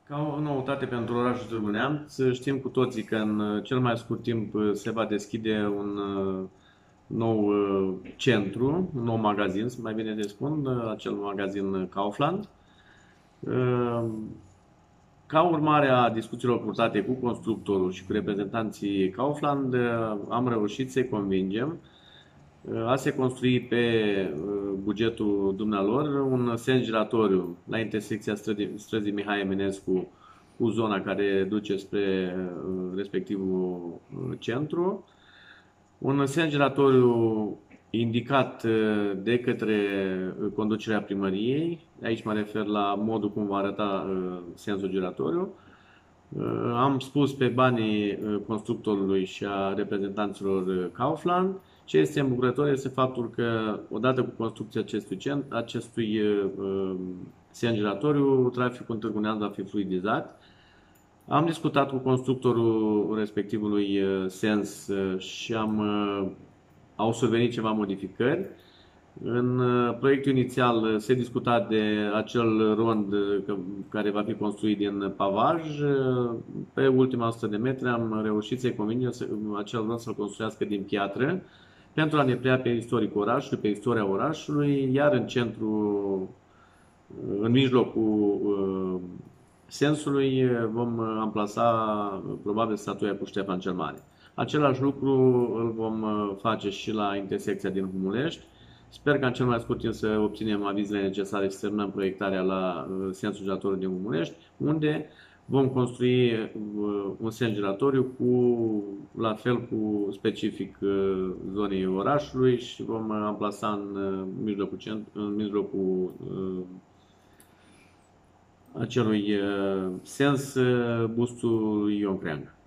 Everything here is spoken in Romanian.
Ca o noutate pentru orașul Târgu Neamț, știm cu toții că în cel mai scurt timp se va deschide un nou centru, un nou magazin, mai bine de spun, acel magazin Kaufland. Uh, Ca urmare a discuțiilor purtate cu constructorul și cu reprezentanții Kaufland, am reușit să-i convingem a se construi pe bugetul dumnealor un sens giratoriu la intersecția străzii Mihai Eminescu cu zona care duce spre respectivul centru. Un sens giratoriu indicat de către conducerea primăriei. Aici mă refer la modul cum va arăta sensul giratoriu. Am spus pe banii constructorului și a reprezentanților Kaufland. Ce este îmbucurător este faptul că, odată cu construcția acestui sens giratoriu, traficul în Târgu Neamț va fi fluidizat. Am discutat cu constructorul respectivului sens și au survenit ceva modificări. În proiectul inițial se discuta de acel rond care va fi construit din pavaj. Pe ultima 100 de metri am reușit să-i convingem acel rond să-l construiască din piatră pentru a ne prea pe istoricul orașului, pe istoria orașului, iar în centru, în mijlocul sensului, vom amplasa probabil statuia cu Ștefan cel Mare. Același lucru îl vom face și la intersecția din Humulești. Sper că în cel mai scurt timp să obținem avizele necesare și să terminăm proiectarea la sensul giratoriu din Humulești, unde vom construi un sens giratoriu la fel cu specific zonei orașului și vom amplasa în mijlocul acelui sens bustul Ion Creangă.